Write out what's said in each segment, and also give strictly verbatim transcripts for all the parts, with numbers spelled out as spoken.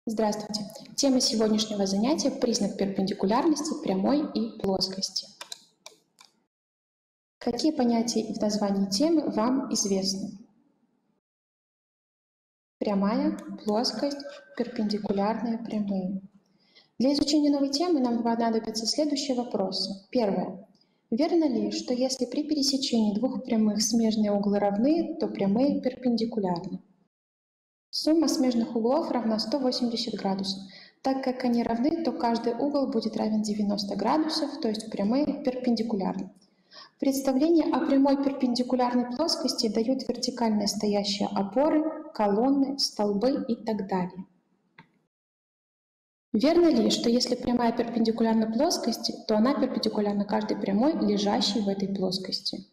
Здравствуйте! Тема сегодняшнего занятия – признак перпендикулярности прямой и плоскости. Какие понятия в названии темы вам известны? Прямая, плоскость, перпендикулярные, прямые. Для изучения новой темы нам понадобятся следующие вопросы. Первое. Верно ли, что если при пересечении двух прямых смежные углы равны, то прямые перпендикулярны? Сумма смежных углов равна сто восемьдесят градусов. Так как они равны, то каждый угол будет равен девяноста градусов, то есть прямые перпендикулярны. Представление о прямой перпендикулярной плоскости дают вертикально стоящие опоры, колонны, столбы и так далее. Верно ли, что если прямая перпендикулярна плоскости, то она перпендикулярна каждой прямой, лежащей в этой плоскости?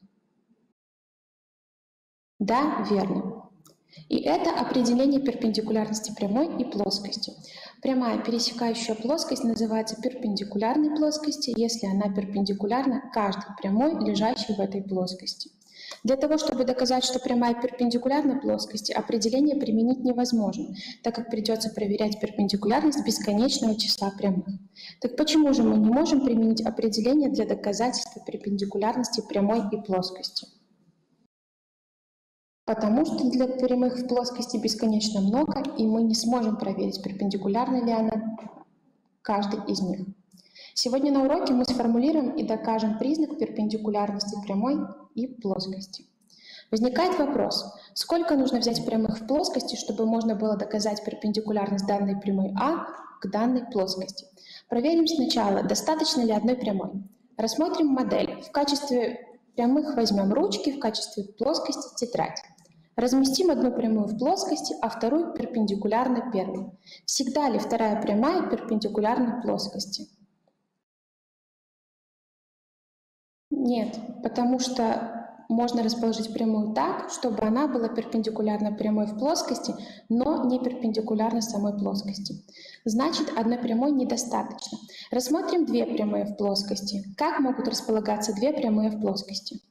Да, верно. И это определение перпендикулярности прямой и плоскости. Прямая пересекающая плоскость называется перпендикулярной плоскостью, если она перпендикулярна каждой прямой, лежащей в этой плоскости. Для того, чтобы доказать, что прямая перпендикулярна плоскости, определение применить невозможно, так как придется проверять перпендикулярность бесконечного числа прямых. Так почему же мы не можем применить определение для доказательства перпендикулярности прямой и плоскости? Потому что для прямых в плоскости бесконечно много, и мы не сможем проверить, перпендикулярна ли она каждой из них. Сегодня на уроке мы сформулируем и докажем признак перпендикулярности прямой и плоскости. Возникает вопрос, сколько нужно взять прямых в плоскости, чтобы можно было доказать перпендикулярность данной прямой А к данной плоскости. Проверим сначала, достаточно ли одной прямой. Рассмотрим модель. В качестве прямых возьмем ручки, в качестве плоскости тетрадь. Разместим одну прямую в плоскости, а вторую перпендикулярно первой. Всегда ли вторая прямая перпендикулярна плоскости? Нет, потому что можно расположить прямую так, чтобы она была перпендикулярна прямой в плоскости, но не перпендикулярна самой плоскости. Значит, одной прямой недостаточно. Рассмотрим две прямые в плоскости. Как могут располагаться две прямые в плоскости?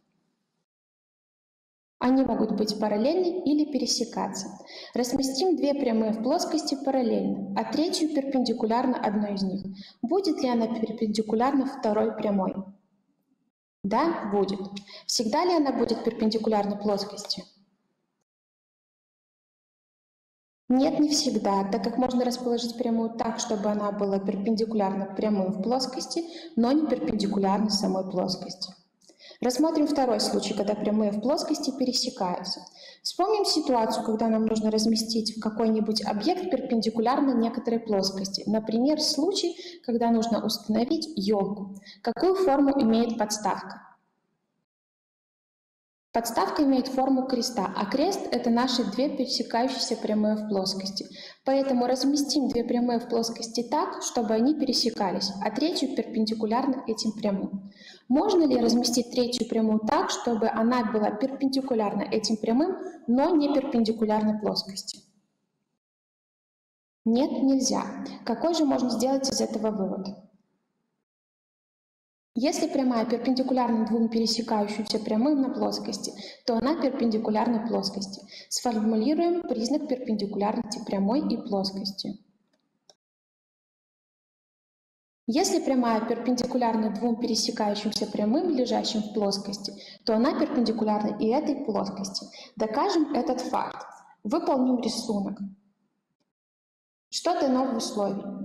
Они могут быть параллельны или пересекаться. Разместим две прямые в плоскости параллельно, а третью перпендикулярно одной из них. Будет ли она перпендикулярна второй прямой? Да, будет. Всегда ли она будет перпендикулярна плоскости? Нет, не всегда, так как можно расположить прямую так, чтобы она была перпендикулярна прямым в плоскости, но не перпендикулярна самой плоскости. Рассмотрим второй случай, когда прямые в плоскости пересекаются. Вспомним ситуацию, когда нам нужно разместить какой-нибудь объект перпендикулярно некоторой плоскости. Например, случай, когда нужно установить елку. Какую форму имеет подставка? Подставка имеет форму креста, а крест – это наши две пересекающиеся прямые в плоскости. Поэтому разместим две прямые в плоскости так, чтобы они пересекались, а третью перпендикулярно этим прямым. Можно ли разместить третью прямую так, чтобы она была перпендикулярна этим прямым, но не перпендикулярна плоскости? Нет, нельзя. Какой же можно сделать из этого вывод? Если прямая перпендикулярна двум пересекающимся прямым на плоскости, то она перпендикулярна плоскости. Сформулируем признак перпендикулярности прямой и плоскости. Если прямая перпендикулярна двум пересекающимся прямым, лежащим в плоскости, то она перпендикулярна и этой плоскости. Докажем этот факт. Выполним рисунок. Что дано в условии?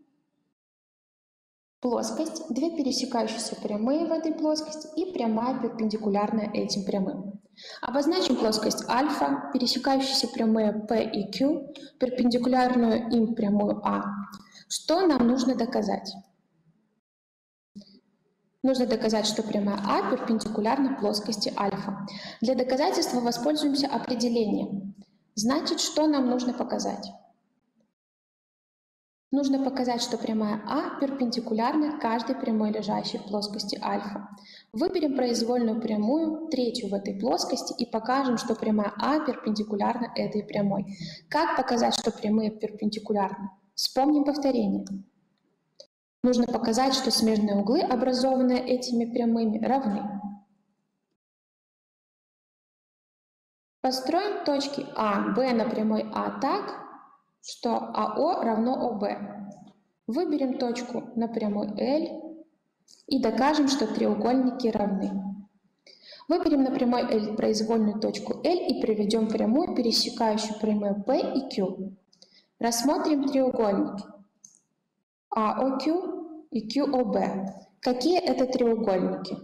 Плоскость, две пересекающиеся прямые в этой плоскости и прямая перпендикулярная этим прямым. Обозначим плоскость альфа, пересекающиеся прямые P и Q, перпендикулярную им прямую А. Что нам нужно доказать? Нужно доказать, что прямая А перпендикулярна плоскости альфа. Для доказательства воспользуемся определением. Значит, что нам нужно показать? Нужно показать, что прямая А перпендикулярна каждой прямой, лежащей в плоскости альфа. Выберем произвольную прямую, третью в этой плоскости, и покажем, что прямая А перпендикулярна этой прямой. Как показать, что прямые перпендикулярны? Вспомним повторение. Нужно показать, что смежные углы, образованные этими прямыми, равны. Построим точки А, Б на прямой А так, что АО равно ОБ. Выберем точку на прямой L и докажем, что треугольники равны. Выберем на прямой L произвольную точку L и приведем прямую, пересекающую прямые P и Q. Рассмотрим треугольники АОQ и QOB. Какие это треугольники?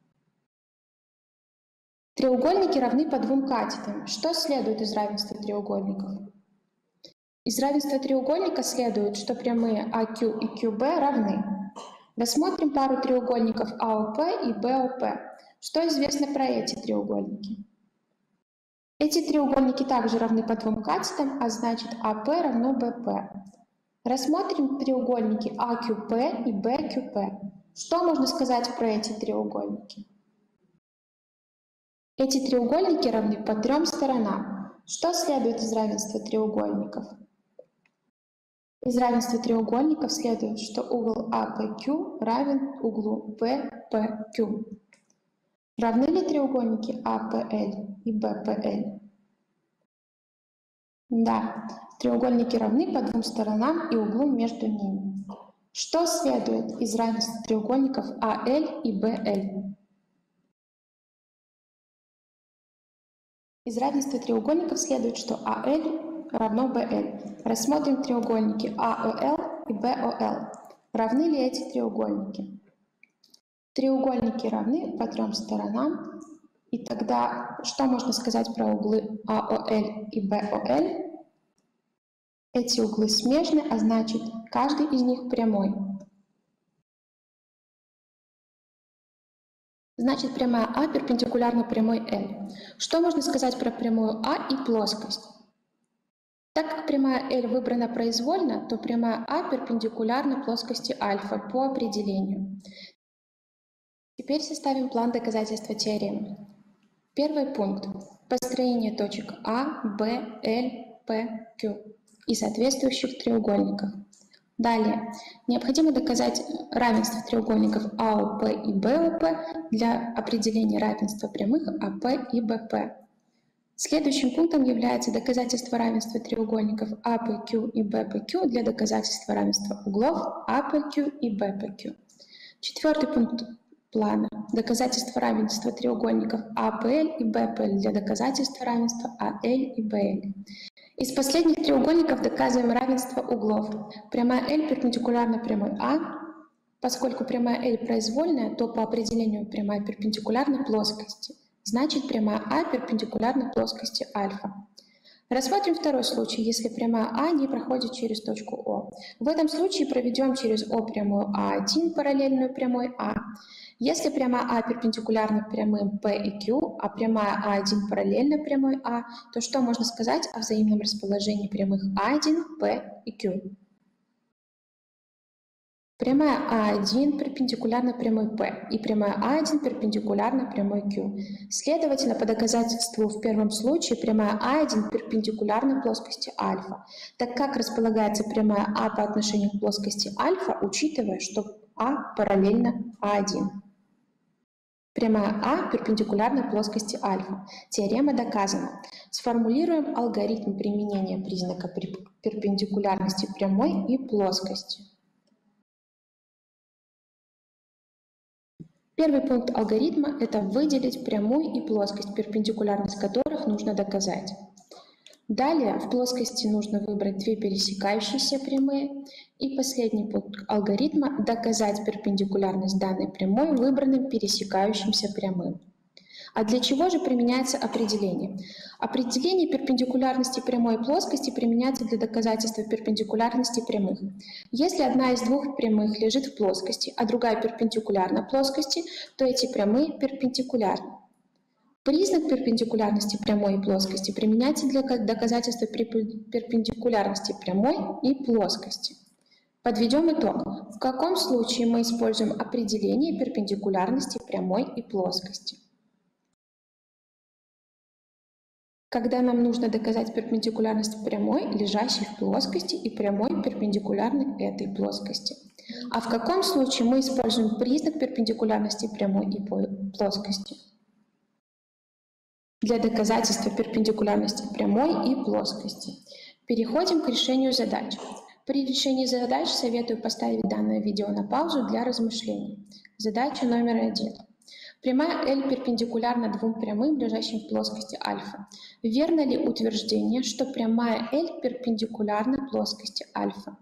Треугольники равны по двум катетам. Что следует из равенства треугольников? Из равенства треугольника следует, что прямые АQ и QB равны. Рассмотрим пару треугольников АОП и БОП. Что известно про эти треугольники? Эти треугольники также равны по двум катетам, а значит АП равно БП. Рассмотрим треугольники АQP и БQP. Что можно сказать про эти треугольники? Эти треугольники равны по трем сторонам. Что следует из равенства треугольников? Из равенства треугольников следует, что угол АПQ равен углу БПQ. Равны ли треугольники АПЛ и БПЛ? Да, треугольники равны по двум сторонам и углу между ними. Что следует из равенства треугольников АЛ и БЛ? Из равенства треугольников следует, что АЛ равно БЛ. Рассмотрим треугольники АОЛ и БОЛ. Равны ли эти треугольники? Треугольники равны по трем сторонам. И тогда что можно сказать про углы АОЛ и БОЛ? Эти углы смежны, а значит, каждый из них прямой. Значит, прямая А перпендикулярна прямой L. Что можно сказать про прямую А и плоскость? Так как прямая L выбрана произвольно, то прямая А перпендикулярна плоскости альфа по определению. Теперь составим план доказательства теоремы. Первый пункт. Построение точек А, Б, Л, П, Q и соответствующих треугольников. Далее. Необходимо доказать равенство треугольников АОП и БОП для определения равенства прямых АП и БП. Следующим пунктом является доказательство равенства треугольников АПQ и БПQ для доказательства равенства углов АПQ и БПQ. Четвертый пункт плана. Доказательство равенства треугольников АПЛ и БПЛ для доказательства равенства АЛ и БЛ. Из последних треугольников доказываем равенство углов. Прямая L перпендикулярна прямой А. Поскольку прямая L произвольная, то по определению прямая перпендикулярна плоскости. Значит, прямая А перпендикулярна плоскости альфа. Рассмотрим второй случай, если прямая А не проходит через точку О. В этом случае проведем через О прямую А1, параллельную прямой А. Если прямая А перпендикулярна прямым P и Q, а прямая А1 параллельна прямой А, то что можно сказать о взаимном расположении прямых А1, P и Q? Прямая А1 перпендикулярна прямой P и прямая А1 перпендикулярна прямой Q. Следовательно, по доказательству в первом случае прямая А1 перпендикулярна плоскости альфа, так как располагается прямая А по отношению к плоскости альфа, учитывая, что А параллельна А1. Прямая А перпендикулярна плоскости альфа. Теорема доказана. Сформулируем алгоритм применения признака перпендикулярности прямой и плоскости. Первый пункт алгоритма – это выделить прямую и плоскость, перпендикулярность которых нужно доказать. Далее в плоскости нужно выбрать две пересекающиеся прямые. И последний пункт алгоритма – доказать перпендикулярность данной прямой выбранным пересекающимся прямым. А для чего же применяется определение? Определение перпендикулярности прямой и плоскости применяется для доказательства перпендикулярности прямых. Если одна из двух прямых лежит в плоскости, а другая перпендикулярна плоскости, то эти прямые перпендикулярны. Признак перпендикулярности прямой и плоскости применяется для доказательства перпендикулярности прямой и плоскости. Подведем итог. В каком случае мы используем определение перпендикулярности прямой и плоскости? Когда нам нужно доказать перпендикулярность прямой, лежащей в плоскости, и прямой, перпендикулярной этой плоскости. А в каком случае мы используем признак перпендикулярности прямой и плоскости? Для доказательства перпендикулярности прямой и плоскости. Переходим к решению задач. При решении задач советую поставить данное видео на паузу для размышлений. Задача номер один. Прямая L перпендикулярна двум прямым, лежащим в плоскости альфа. Верно ли утверждение, что прямая L перпендикулярна плоскости альфа?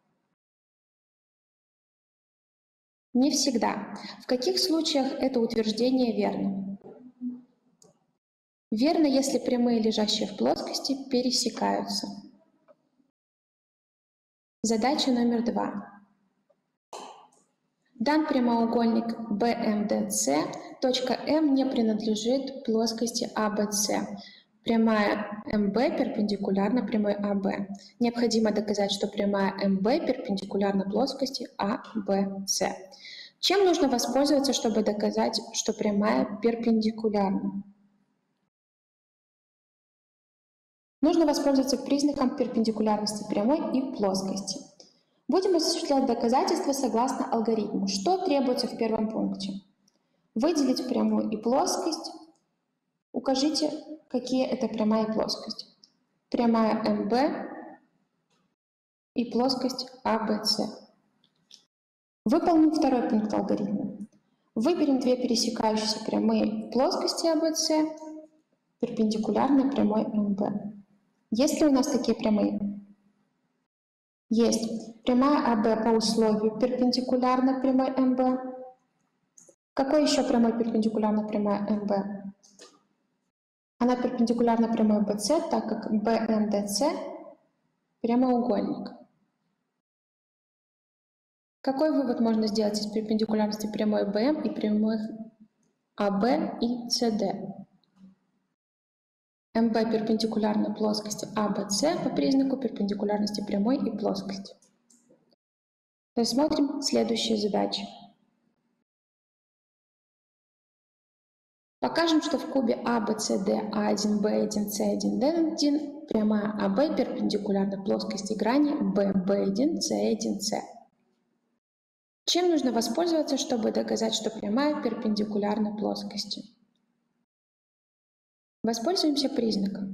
Не всегда. В каких случаях это утверждение верно? Верно, если прямые, лежащие в плоскости, пересекаются. Задача номер два. Дан прямоугольник бэ эм дэ цэ, точка М не принадлежит плоскости а бэ цэ. Прямая эм бэ перпендикулярна прямой а бэ. Необходимо доказать, что прямая эм бэ перпендикулярна плоскости а бэ цэ. Чем нужно воспользоваться, чтобы доказать, что прямая перпендикулярна? Нужно воспользоваться признаком перпендикулярности прямой и плоскости. Будем осуществлять доказательства согласно алгоритму. Что требуется в первом пункте? Выделить прямую и плоскость. Укажите, какие это прямая и плоскость. Прямая эм бэ и плоскость а бэ цэ. Выполним второй пункт алгоритма. Выберем две пересекающиеся прямые плоскости а бэ цэ, перпендикулярной прямой эм бэ. Есть ли у нас такие прямые? Есть. Прямая а бэ по условию перпендикулярна прямой эм бэ. Какой еще прямой перпендикулярна прямая эм бэ? Она перпендикулярна прямой бэ цэ, так как бэ эм дэ цэ прямоугольник. Какой вывод можно сделать из перпендикулярности прямой бэ эм и прямых а бэ и цэ дэ? эм бэ перпендикулярна плоскости а бэ цэ по признаку перпендикулярности прямой и плоскости. Рассмотрим следующие задачи. Покажем, что в кубе а бэ цэ дэ а один бэ один цэ один дэ один прямая а бэ перпендикулярна плоскости грани бэ бэ один цэ один цэ. Чем нужно воспользоваться, чтобы доказать, что прямая перпендикулярна плоскости? Воспользуемся признаком.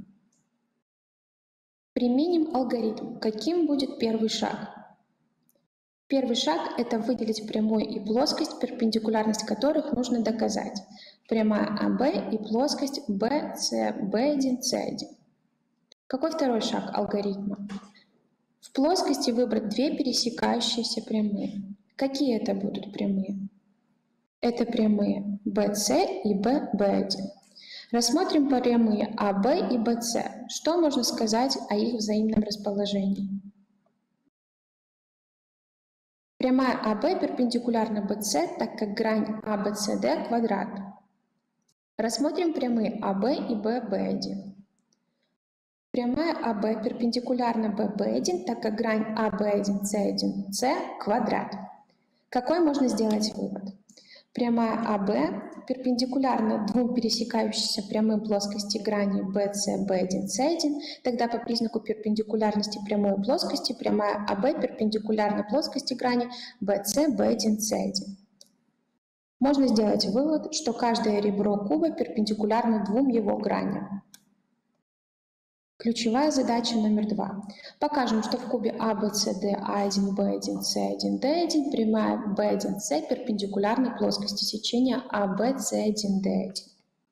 Применим алгоритм. Каким будет первый шаг? Первый шаг – это выделить прямую и плоскость, перпендикулярность которых нужно доказать. Прямая а бэ и плоскость бэ цэ бэ один цэ один. Какой второй шаг алгоритма? В плоскости выбрать две пересекающиеся прямые. Какие это будут прямые? Это прямые бэ цэ и бэ бэ один. Рассмотрим прямые а бэ и бэ цэ. Что можно сказать о их взаимном расположении? Прямая а бэ перпендикулярна бэ цэ, так как грань а бэ цэ дэ квадрат. Рассмотрим прямые а бэ и бэ бэ один. Прямая а бэ перпендикулярна бэ бэ один, так как грань а бэ один цэ один цэ квадрат. Какой можно сделать вывод? Прямая а бэ перпендикулярна двум пересекающимся прямым плоскости грани бэ цэ бэ один цэ один, тогда по признаку перпендикулярности прямой плоскости прямая а бэ перпендикулярна плоскости грани бэ цэ бэ один цэ один. Можно сделать вывод, что каждое ребро куба перпендикулярно двум его граням. Ключевая задача номер два. Покажем, что в кубе а бэ цэ дэ а один бэ один цэ один дэ один прямая бэ один цэ перпендикулярна плоскости сечения а бэ цэ один дэ один.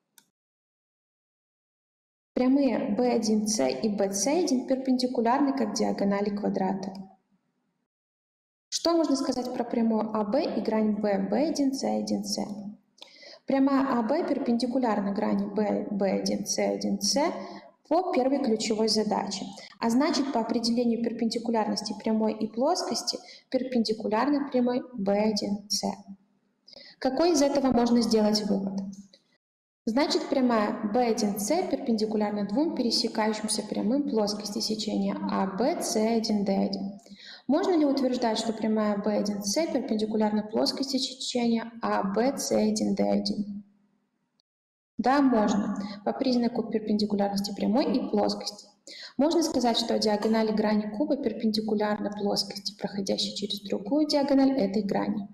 Прямые бэ один цэ и бэ цэ один перпендикулярны как диагонали квадрата. Что можно сказать про прямую а бэ и грань бэ бэ один цэ один цэ? Прямая а бэ перпендикулярна грани бэ бэ один цэ один цэ по первой ключевой задаче, а значит по определению перпендикулярности прямой и плоскости перпендикулярна прямой бэ один цэ. Какой из этого можно сделать вывод? Значит, прямая бэ один цэ перпендикулярна двум пересекающимся прямым плоскости сечения а бэ цэ один дэ один. Можно ли утверждать, что прямая бэ один цэ перпендикулярна плоскости сечения а бэ цэ один дэ один? Да, можно, по признаку перпендикулярности прямой и плоскости. Можно сказать, что диагонали грани куба перпендикулярна плоскости, проходящей через другую диагональ этой грани.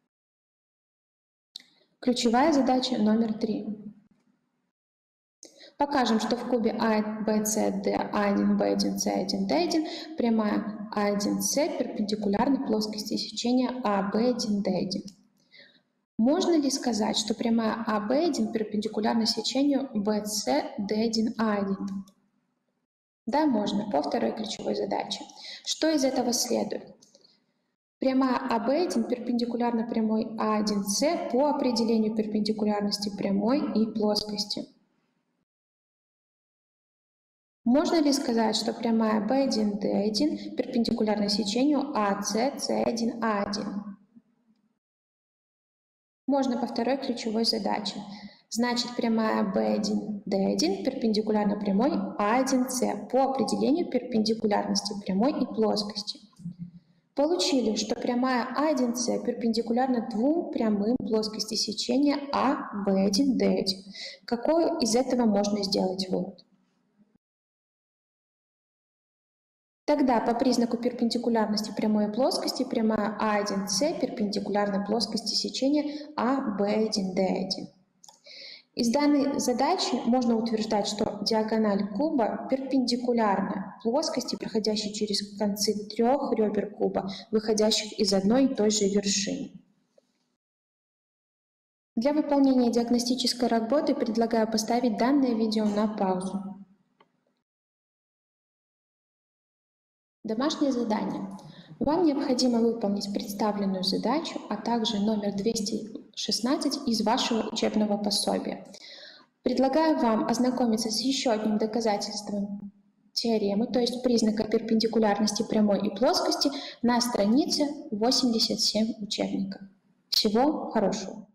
Ключевая задача номер три. Покажем, что в кубе А, Б, С, Д, А один, Б один, С один, Д один прямая А один, С перпендикулярна плоскости сечения А, Б один, Д один. Можно ли сказать, что прямая А, Б один перпендикулярна сечению Б, С, Д один, А один? Да, можно, по второй ключевой задаче. Что из этого следует? Прямая А Б один перпендикулярна прямой А один, С по определению перпендикулярности прямой и плоскости. Можно ли сказать, что прямая Б один, Д один перпендикулярна сечению А С, С один, А один? Можно по второй ключевой задаче. Значит, прямая Б один, Д один перпендикулярна прямой А один, С по определению перпендикулярности прямой и плоскости. Получили, что прямая А один, С перпендикулярна двум прямым плоскости сечения А, Б один, Д один. Какой из этого можно сделать вывод? Тогда по признаку перпендикулярности прямой плоскости прямая А один, С перпендикулярна плоскости сечения А, Б один, Д один. Из данной задачи можно утверждать, что диагональ куба перпендикулярна плоскости, проходящей через концы трех ребер куба, выходящих из одной и той же вершины. Для выполнения диагностической работы предлагаю поставить данное видео на паузу. Домашнее задание. Вам необходимо выполнить представленную задачу, а также номер двести шестнадцать из вашего учебного пособия. Предлагаю вам ознакомиться с еще одним доказательством теоремы, то есть признака перпендикулярности прямой и плоскости, на странице восемьдесят семь учебника. Всего хорошего!